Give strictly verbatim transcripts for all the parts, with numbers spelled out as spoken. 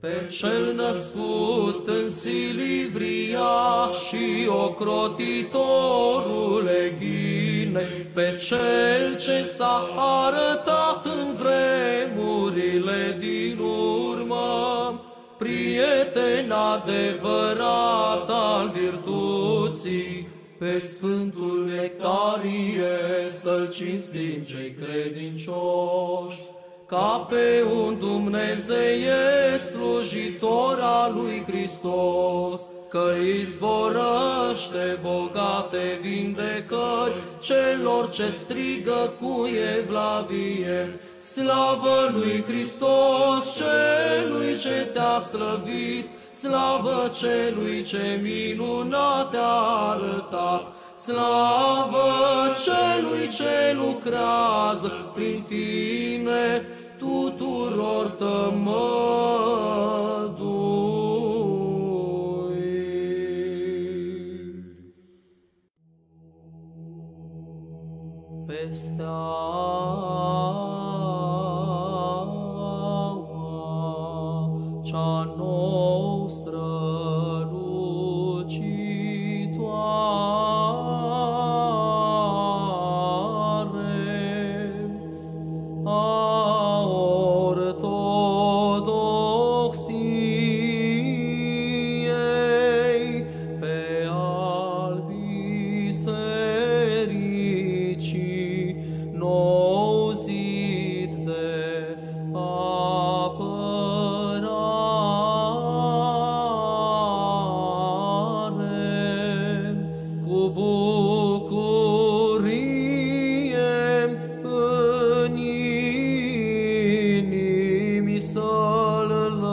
Pe cel născut în Silivria și ocrotitorule Ghinei, pe cel ce s-a arătat în vremurile din urmă, prieten adevărat al virtuții, pe Sfântul Nectarie să-l cinstim cei credincioși, ca pe un Dumnezeie slujitor al lui Hristos, că izvorăște bogate vindecări celor ce strigă cu evlavie. Slavă lui Hristos, celui ce te-a slăvit, slavă celui ce minunat te-a arătat, slavă celui ce lucrează prin tine tuturor tămădui. Peste aua cea nouă strălucitoare a ortodoxiei, pe al bisericii nou zid de apărare, cu bucurie în inimi să-l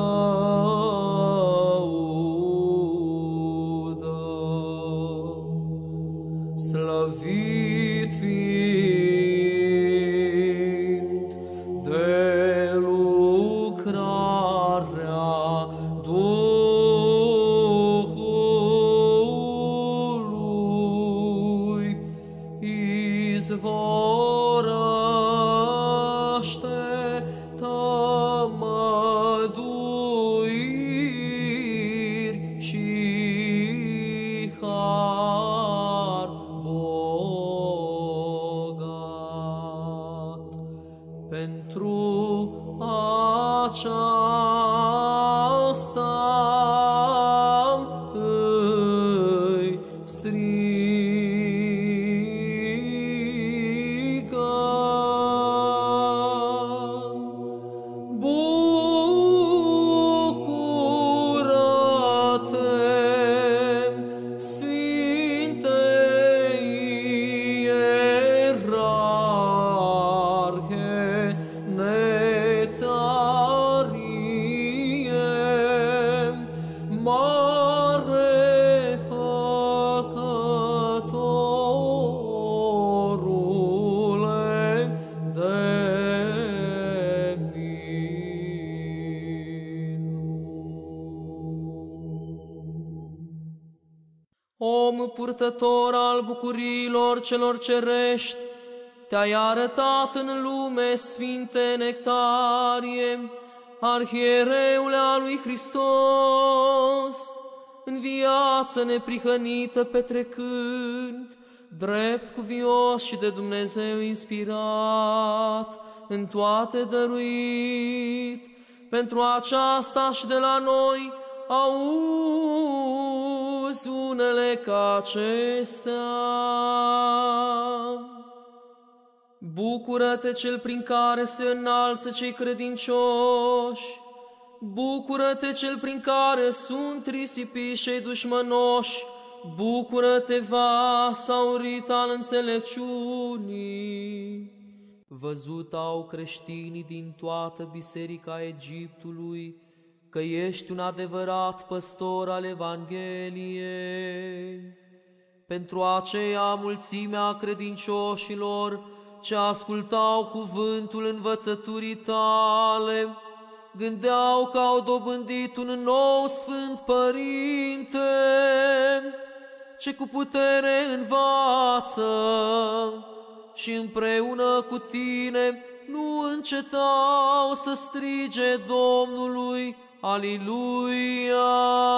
lăudăm. Slăvit fiind de lucrarea Duhului, izvorăște tămăduiri și har bogat. Pentru aceasta îi strigăm. Bucură-te, Sfinte Ierarhe Nectarie, mare făcătorule de Om purtător al bucuriilor celor cerești, te-ai arătat în lume, Sfinte Nectarie, arhiereule al lui Hristos, în viață neprihănită petrecând, drept cuvios și de Dumnezeu inspirat, în toate dăruit. Pentru aceasta și de la noi auzi unele ca acestea. Bucură-te cel prin care se înalță cei credincioși, bucură-te cel prin care sunt risipiși cei dușmănoși, bucură-te vas aurit al înțelepciunii. Văzut au creștinii din toată biserica Egiptului că ești un adevărat păstor al Evangheliei. Pentru aceea mulțimea credincioșilor ce ascultau cuvântul învățăturii tale, gândeau că au dobândit un nou Sfânt Părinte, ce cu putere învață și împreună cu tine nu încetau să strige Domnului Aliluia!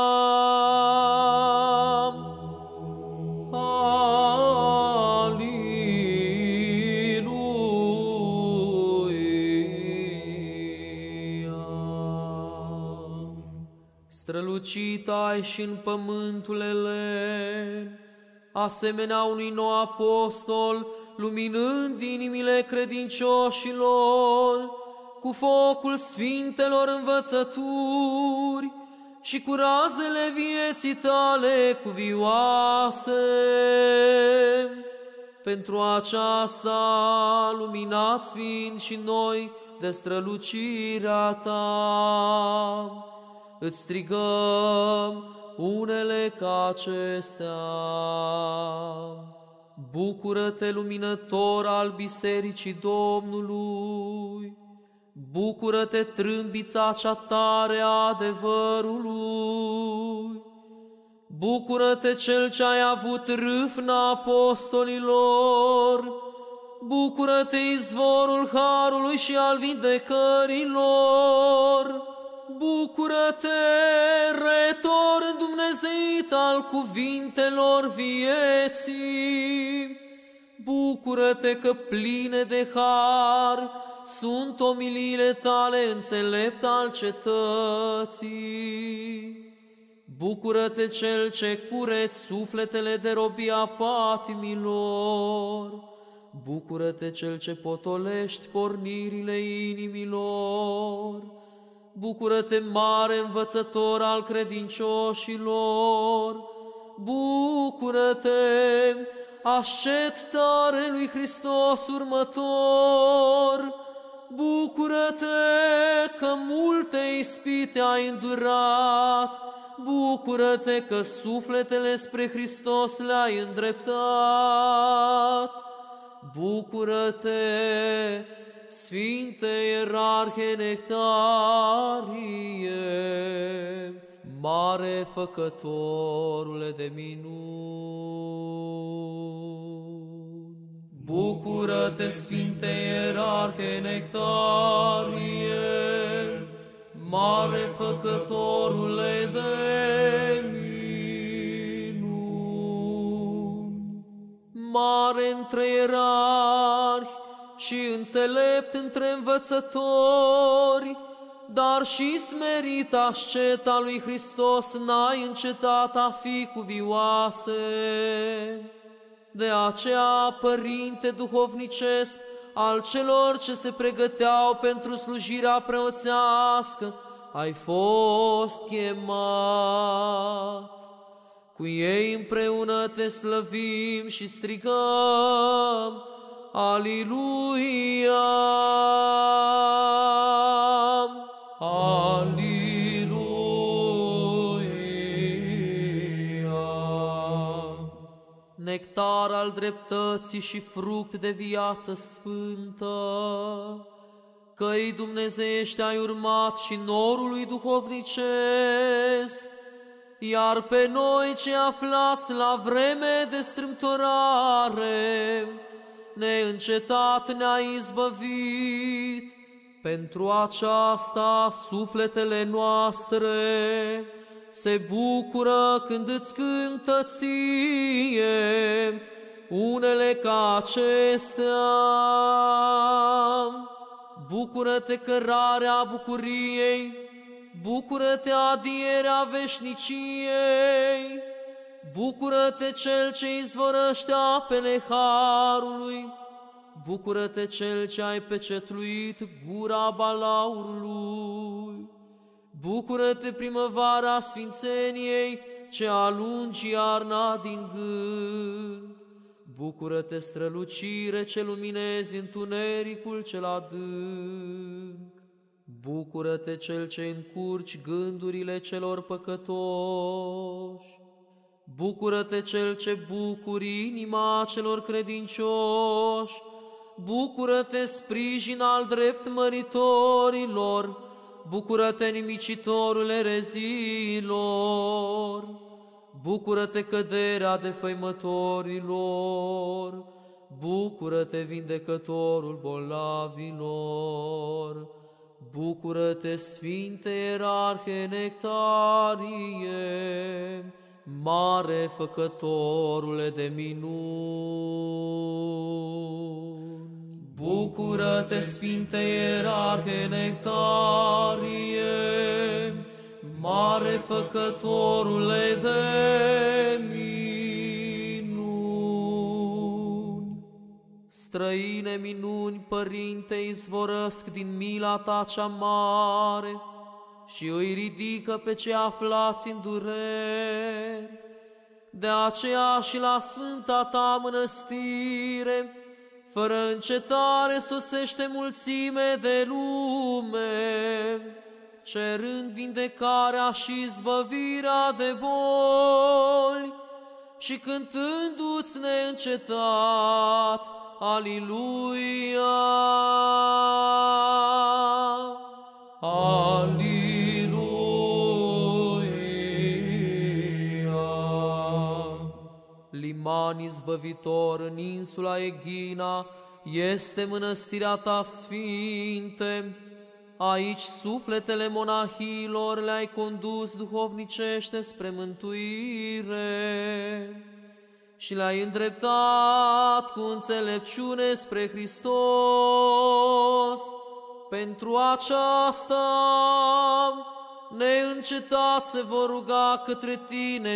Strălucit ai și în pământul elen, asemenea unui nou apostol, luminând inimile credincioșilor, cu focul sfintelor învățături și cu razele vieții tale cuvioase. Pentru aceasta, luminați fiind și noi de strălucirea ta, îți strigăm unele ca acestea. Bucură-te, luminător al Bisericii Domnului! Bucură-te, trâmbița cea tare a adevărului! Bucură-te, cel ce ai avut râvna apostolilor! Bucură-te, izvorul harului și al vindecărilor! Bucură-te, retor îndumnezeit al cuvintelor vieții! Bucură-te că pline de har sunt omiliile tale, înțelept al cetății! Bucură-te, cel ce cureți sufletele de robia patimilor! Bucură-te, cel ce potolești pornirile inimilor! Bucură-te, mare învățător al credincioșilor! Bucură-te, ascet tare lui Hristos următor! Bucură-te că multe ispite ai îndurat! Bucură-te că sufletele spre Hristos le-ai îndreptat! Bucură-te, Sfinte Ierarhe Nectarie, mare făcătorule de minuni! Bucură-te, Sfinte Ierarhe Nectarie, mare făcătorule de minuni! Mare între ierarhi și înțelept între învățători, dar și smerit asceta lui Hristos, n-ai încetat a fi cuvioase. De aceea, Părinte duhovnicesc al celor ce se pregăteau pentru slujirea preoțească, ai fost chemat. Cu ei împreună te slăvim și strigăm: Aliluia! Aliluia! Nectar al dreptății și fruct de viață sfântă, căi dumnezeiești ai urmat și norului duhovnicesc, iar pe noi ce aflați la vreme de strâmtorare, neîncetat ne-ai izbăvit. Pentru aceasta sufletele noastre se bucură când îți cântă ție unele ca acestea. Bucură-te, cărarea bucuriei, bucură-te, adierea veșniciei, bucură-te, cel ce izvorăște apele harului, bucură-te, cel ce ai pecetluit gura balaurului, bucură-te, primăvara sfințeniei, ce alungi iarna din gând, bucură-te, strălucire ce luminezi întunericul cel adânc, bucură-te, cel ce încurci gândurile celor păcătoși, bucură-te, cel ce bucuri inima celor credincioși, bucură-te, sprijin al drept măritorilor, bucură-te, nimicitorul erezilor, bucură-te, căderea defăimătorilor, bucură-te, vindecătorul bolnavilor, Bucură-te, Sfinte Ierarhe Nectarie, mare făcătorule de minuni! Bucură-te, Sfinte Ierarhe Nectarie, mare făcătorule de minuni! Străine minuni, Părinte, izvorăsc din mila ta cea mare și îi ridică pe cei aflați în dureri. De aceea și la sfânta ta mănăstire, fără încetare sosește mulțime de lume, cerând vindecarea și izbăvirea de boli și cântându-ți neîncetat, Aliluia! Aliluia! Liman izbăvitor în insula Eghina este mănăstirea ta, Sfinte. Aici sufletele monahilor le-ai condus duhovnicește spre mântuire și le-ai îndreptat cu înțelepciune spre Hristos. Pentru aceasta neîncetat se vor ruga către tine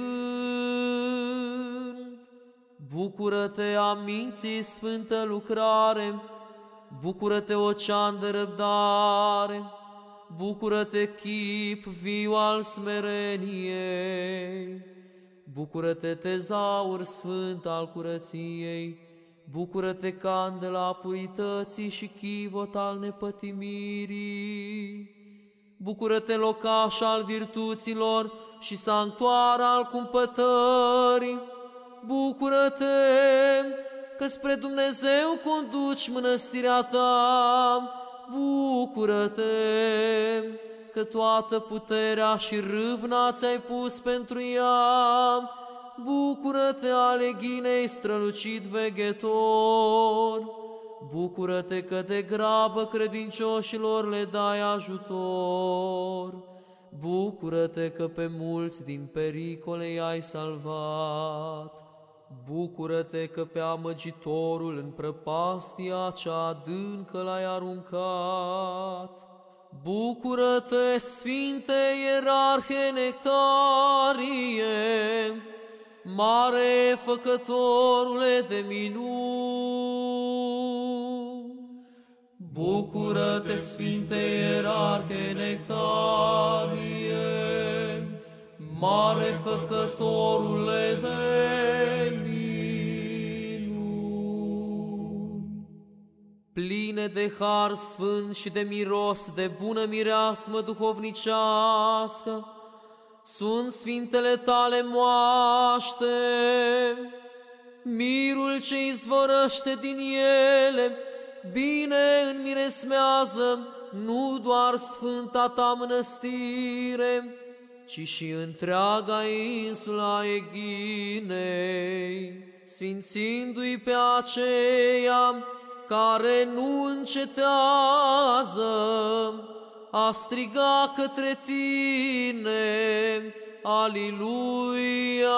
zicând: bucură-te a minții sfântă lucrare, bucură-te ocean de răbdare, bucură-te chip viu al smereniei, bucură-te tezaur sfânt al curăției, bucură-te candela purității și chivot al nepătimirii, bucură-te locaș al virtuților și sanctuar al cumpătării, bucură-te că spre Dumnezeu conduci mănăstirea ta, bucură-te că toată puterea și râvna ți-ai pus pentru ea, bucură-te ale ghinei strălucit veghetor, bucură-te că de grabă credincioșilor le dai ajutor, bucură-te că pe mulți din pericole i-ai salvat, bucură-te că pe amăgitorul în prăpastia cea adâncă l-ai aruncat, bucură-te, Sfinte Ierarhe Nectarie, mare făcătorule de minuni! Bucură-te, Sfinte Ierarhe Nectarie, mare făcătorule de minuni! Pline de har sfânt și de miros de bună mireasmă duhovnicească, sunt sfintele tale moaște, mirul ce izvorăște din ele, bine înmiresmează nu doar sfânta ta mănăstire, ci și întreaga insula Eghinei, sfințindu-i pe aceea care nu încetează a striga către tine, Aliluia!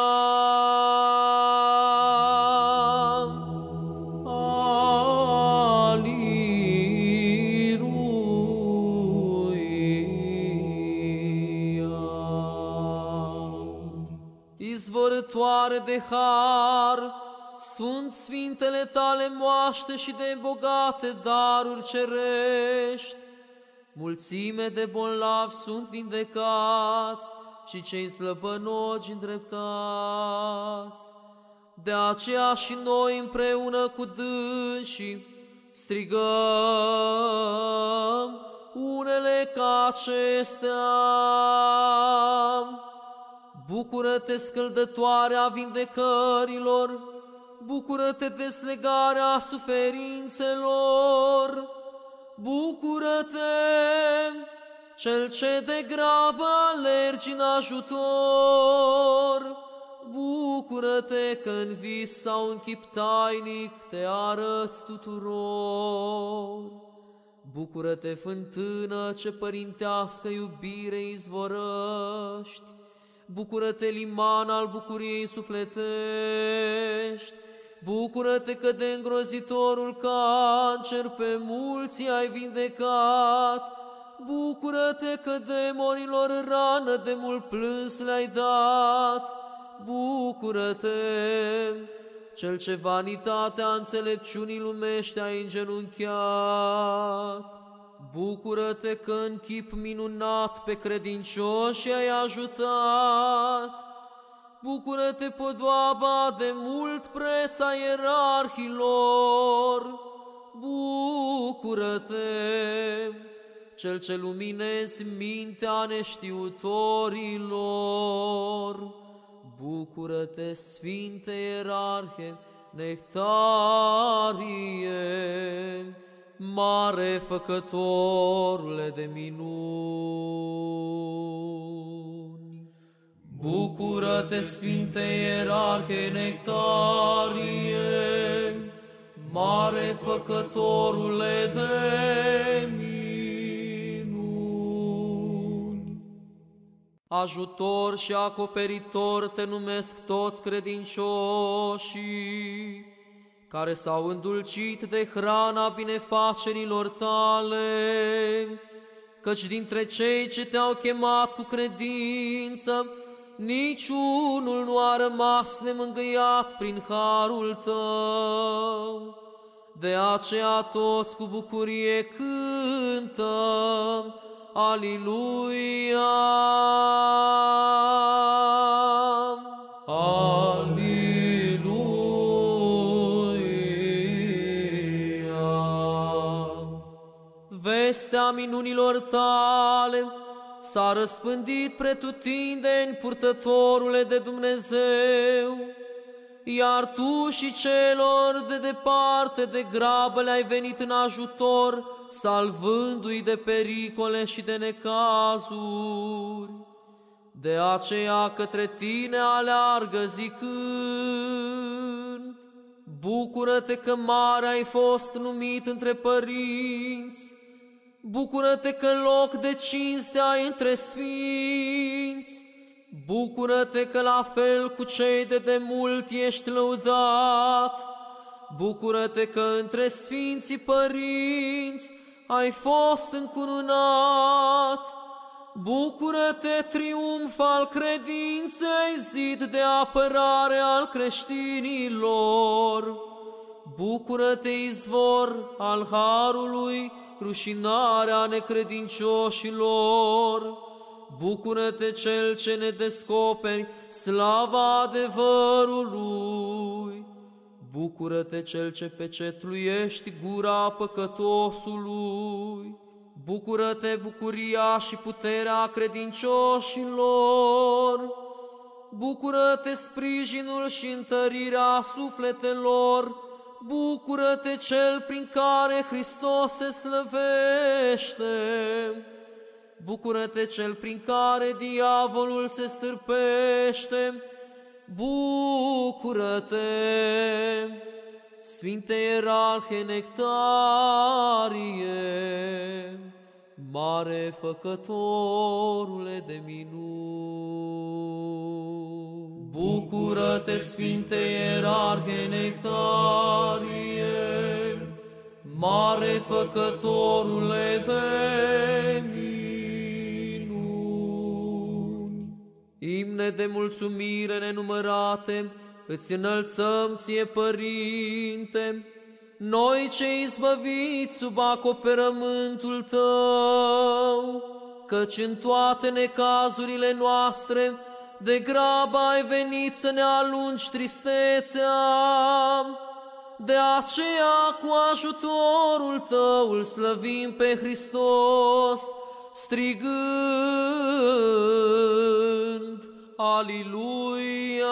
Izvorătoare de har, sunt sfintele tale moaște și de bogate daruri cerești. Mulțime de bolnavi sunt vindecați și cei slăbănogi îndreptați. De aceea și noi împreună cu dânsii strigăm unele ca acestea: bucură-te, scăldătoarea vindecărilor, bucură-te, deslegarea suferințelor, bucură-te, cel ce de grabă alergi în ajutor, bucură-te că în vis sau în chip tainic te arăți tuturor, Bucură-te, fântână, ce părintească iubire izvorăști! Bucură-te, liman al bucuriei sufletești! Bucură-te că de îngrozitorul cancer pe mulți ai vindecat! Bucură-te că demonilor rană de mult plâns le-ai dat! Bucură-te, cel ce vanitatea înțelepciunii lumești ai îngenunchiat! Bucură-te că în chip minunat pe credincioși ai ajutat! Bucură-te, podoaba de mult preț a ierarhilor! Bucură-te, cel ce luminezi mintea neștiutorilor! Bucură-te, Sfinte Ierarhe Nectarie, mare făcătorule de minuni! Bucură-te, Sfinte Ierarhe Nectarie, mare făcătorule de minuni! Ajutor și acoperitor te numesc toți credincioșii, care s-au îndulcit de hrana binefacerilor tale, căci dintre cei ce te-au chemat cu credință, niciunul nu a rămas nemângâiat prin harul tău. De aceea toți cu bucurie cântăm, Aliluia! Vestea minunilor tale s-a răspândit pretutindeni, purtătorule de Dumnezeu, iar tu și celor de departe de grabă le-ai venit în ajutor, salvându-i de pericole și de necazuri. De aceea către tine aleargă zicând, bucură-te că mare ai fost numit între părinți, bucură-te că în loc de cinste ai între sfinți, bucură-te că la fel cu cei de demult ești lăudat, bucură-te că între sfinții părinți ai fost încununat, bucură-te, triumf al credinței, zid de apărare al creștinilor, bucură-te, izvor al harului, rușinarea necredincioșilor, bucură-te, cel ce ne descoperi slava adevărului, bucură-te, cel ce pecetluiești gura păcătosului, bucură-te, bucuria și puterea credincioșilor, bucură-te, sprijinul și întărirea sufletelor, bucură-te, cel prin care Hristos se slăvește, bucură-te, cel prin care diavolul se stârpește, bucură-te, Sfinte Ierarhe Nectarie, mare făcătorule de minuni. Bucură-te, Sfinte Ierarhe Nectarie, mare făcătorule de minuni. Imne de mulțumire nenumărate îți înălțăm ție, Părinte, noi cei izbăviți sub acoperământul tău, căci în toate necazurile noastre de grabă ai venit să ne alungi tristețea. De aceea cu ajutorul tău îl slăvim pe Hristos, strigând Aliluia!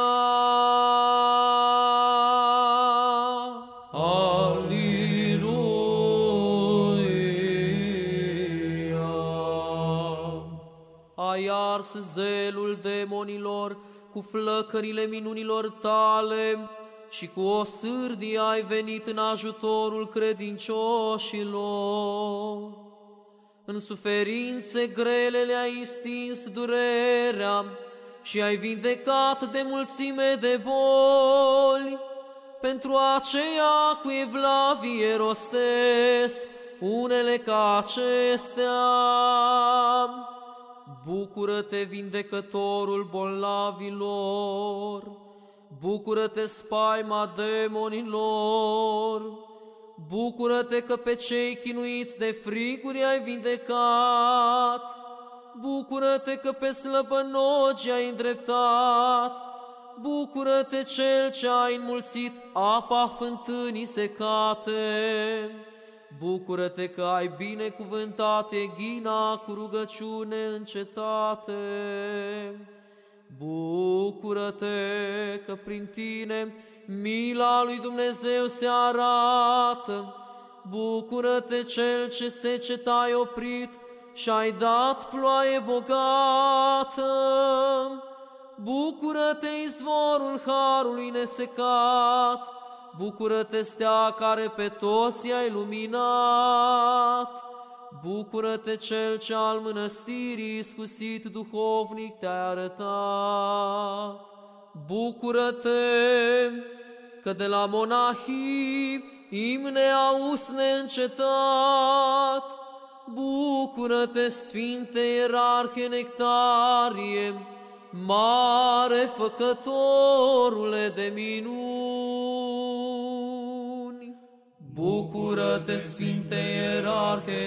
Ai ars zelul demonilor cu flăcările minunilor tale și cu o sârdie ai venit în ajutorul credincioșilor. În suferințe grele le-ai stins durerea și ai vindecat de mulțime de boli. Pentru aceea cu evlavie rostesc unele ca acestea. Bucură-te, vindecătorul bolnavilor! Bucură-te, spaima demonilor! Bucură-te că pe cei chinuiți de friguri ai vindecat! Bucură-te că pe slăbănogi ai îndreptat! Bucură-te, Cel ce ai înmulțit apa fântânii secate! Bucură-te că ai binecuvântat Eghina cu rugăciune în cetate! Bucură-te că prin tine mila lui Dumnezeu se arată! Bucură-te, Cel ce seceta ai oprit și ai dat ploaie bogată! Bucură-te, izvorul harului nesecat! Bucură-te, stea care pe toți ai luminat! Bucură-te, Cel ce al mănăstirii iscusit duhovnic te-ai arătat! Bucură-te că de la monahii imne auzi neîncetat! Bucură-te, Sfinte Ierarhe Nectarie, mare făcătorule de minuni! Bucură-te, Sfinte Ierarhe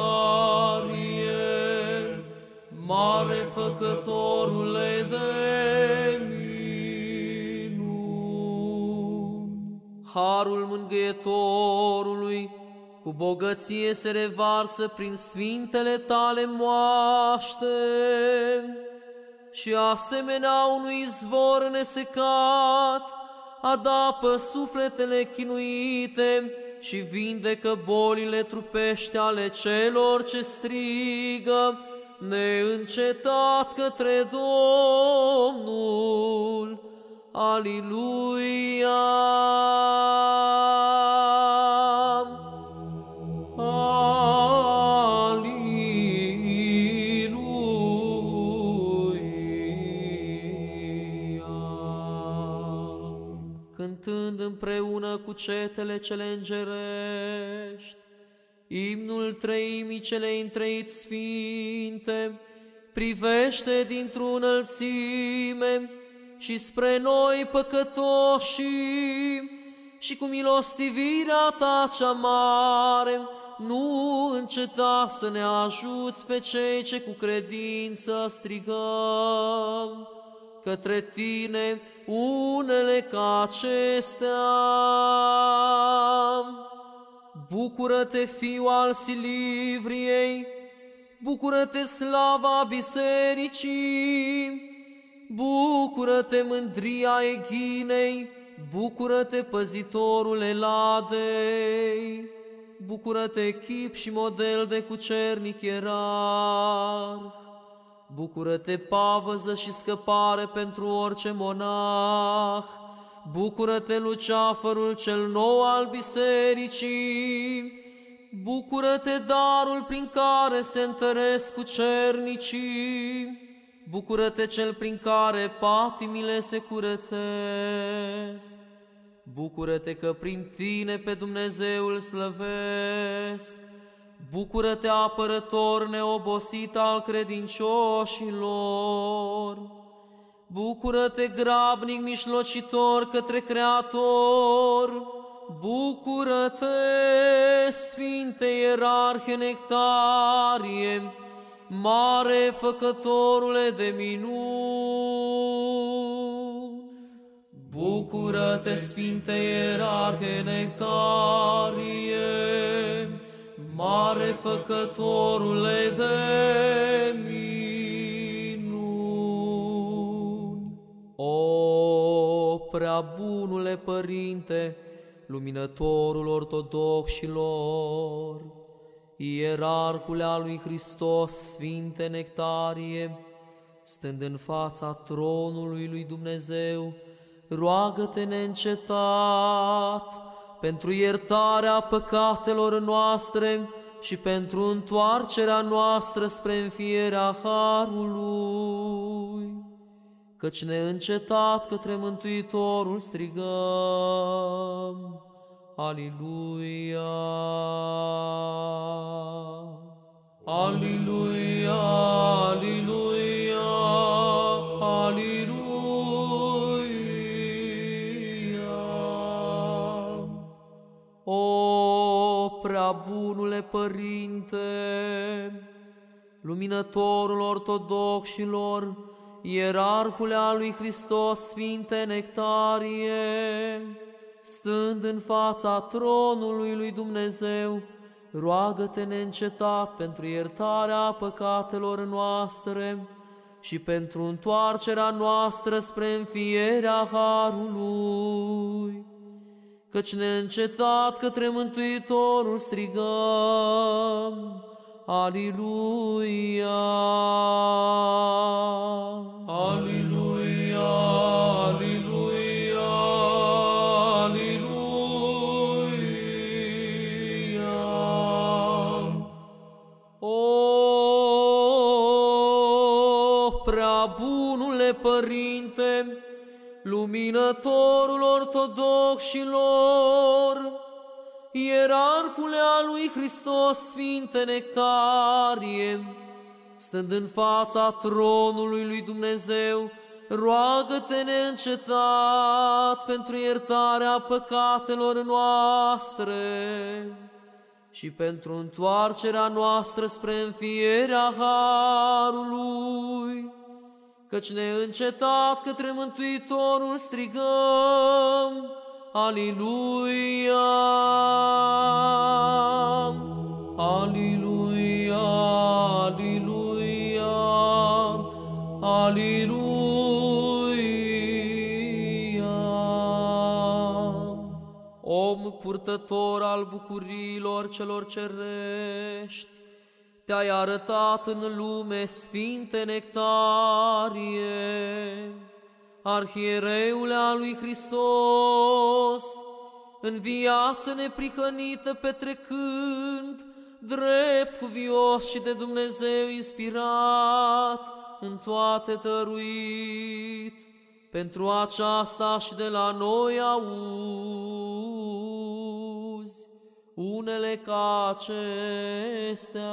Nectarie, mare făcătorule de minuni! Harul mângâietorului cu bogăție se revarsă prin sfintele tale moaște și asemenea unui izvor nesecat adapă sufletele chinuite și vindecă bolile trupești ale celor ce strigă neîncetat către Domnul. Aliluia! Cântând împreună cu cetele cele îngerești, imnul treimii cele întreit sfinte, privește dintr-o înălțime și spre noi păcătoșii, și cu milostivirea ta cea mare nu înceta să ne ajuți pe cei ce cu credință strigăm către tine unele ca acestea. Bucură-te, Fiu al Silivriei, bucură-te, slava bisericii, bucură-te, mândria Eghinei, bucură-te, păzitorul Eladei, bucură-te, chip și model de cucernic ierarh, bucură-te, pavăză și scăpare pentru orice monah, bucură-te, luceafărul cel nou al bisericii, bucură-te, darul prin care se întăresc cucernicii, bucură-te, cel prin care patimile se curățesc, bucură-te că prin tine pe Dumnezeu îl slăvesc, bucură-te, apărător neobosit al credincioșilor, bucură-te, grabnic mijlocitor către Creator, bucură-te, Sfinte Ierarhe Nectarie, mare făcătorule de minuni. Bucură-te, Sfinte Ierarhe Nectarie, mare făcătorule de minuni. O, prea bunule Părinte, luminătorul ortodoxilor, ierarhule al lui Hristos, Sfinte Nectarie, stând în fața tronului lui Dumnezeu, roagă-te neîncetat pentru iertarea păcatelor noastre și pentru întoarcerea noastră spre înfierea harului. Căci neîncetat către Mântuitorul strigăm, Aliluia! Aliluia! Aliluia! Aliluia! O, prea bunule Părinte, luminătorul ortodoxilor, ierarhule al lui Hristos, Sfinte Nectarie, stând în fața tronului lui Dumnezeu, roagă-te neîncetat pentru iertarea păcatelor noastre și pentru întoarcerea noastră spre înfierea harului. Căci neîncetat către Mântuitorul strigăm, Aliluia! Aliluia! Aliluia! Aliluia! O, prea bunule Părinte, luminătorul ortodoxilor, ierarhule al lui Hristos, Sfinte Nectarie, stând în fața tronului lui Dumnezeu, roagă-te neîncetat pentru iertarea păcatelor noastre și pentru întoarcerea noastră spre înfierea harului. Căci neîncetat către Mântuitorul strigăm, Aliluia! Aliluia! Aliluia! Aliluia! Om purtător al bucuriilor celor cerești, te-ai arătat în lume, Sfinte Nectarie, arhiereule al lui Hristos, în viață neprihănită petrecând, drept cuvios și de Dumnezeu inspirat, în toate dăruit, pentru aceasta și de la noi auzi unele ca acestea.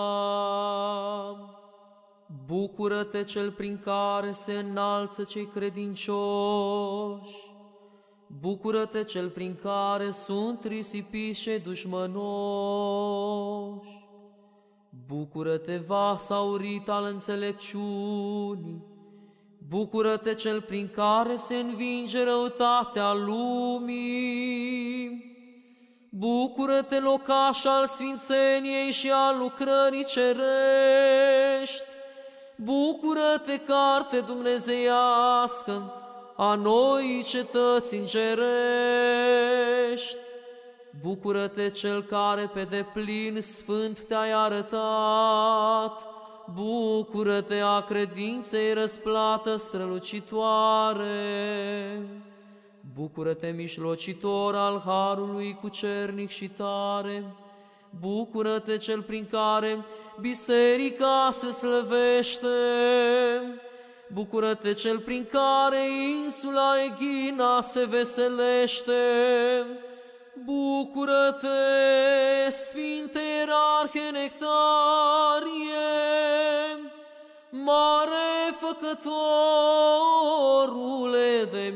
Bucură-te cel prin care se înalță cei credincioși, bucură-te cel prin care sunt risipiți cei dușmănoși, bucură-te vas aurit al înțelepciunii, bucură-te cel prin care se învinge răutatea lumii, bucură-te locaș al sfințeniei și al lucrării cerești, bucură-te carte dumnezeiască a noii cetăți îngerești, bucură-te cel care pe deplin sfânt te-ai arătat, bucură-te a credinței răsplată strălucitoare, bucură-te mijlocitor al harului cucernic și tare, bucură-te cel prin care biserica se slăvește, bucură-te cel prin care insula Eghina se veselește, bucură-te, Sfinte Ierarhe Nectarie, mare făcătorule de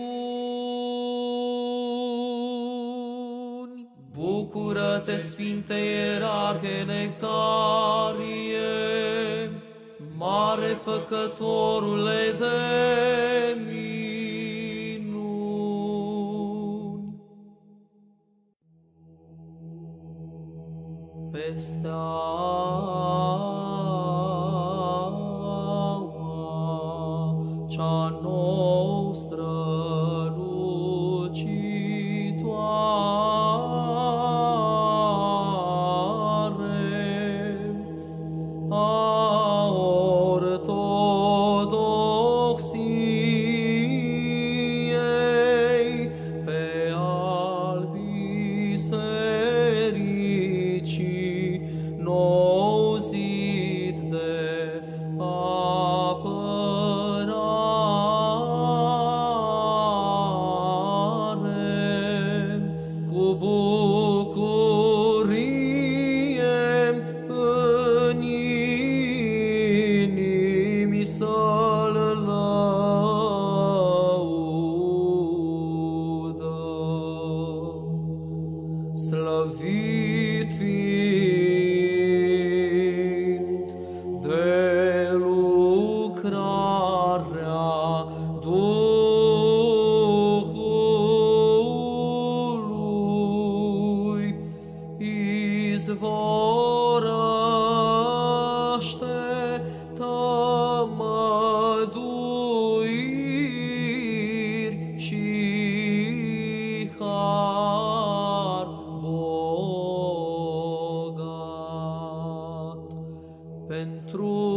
minuni. Bucură-te, Sfinte Ierarhe Nectarie, mare făcătorule de minuni. Peste cea nouă strălucitoare a ortodoxiei,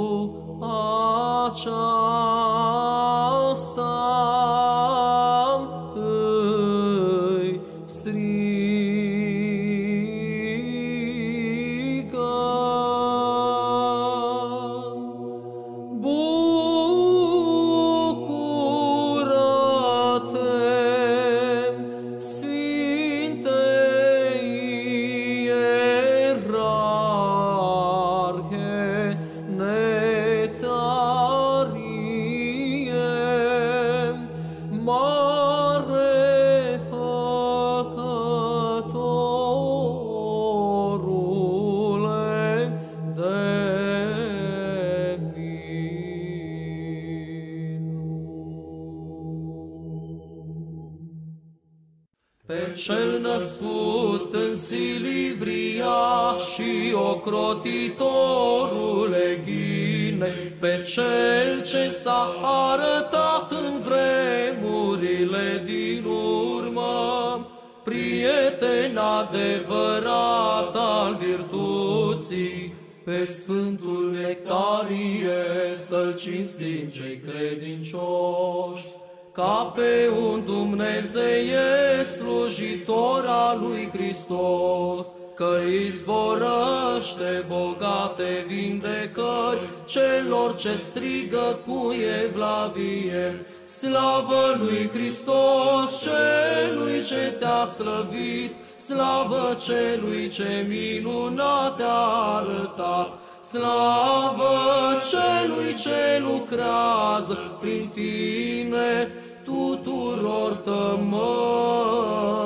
aceasta îi strigăm. Bucură-te, Sfinte Ierarhe Nectarie, mare Făcătorule de pe cel născut în Silivria și ocrotitorule ghinei, pe cel ce s-a arătat în vremurile din urmă, prieten adevărat al virtuții, pe Sfântul Nectarie să-l cinstim cei credincioși, ca pe un Dumnezeie slujitor al lui Hristos, că izvorăște bogate vindecări celor ce strigă cu evlavie. Slavă lui Hristos, celui ce te-a slăvit, slavă celui ce minunat te-a arătat, slavă celui ce lucrează prin tine tuturor tămădurilor.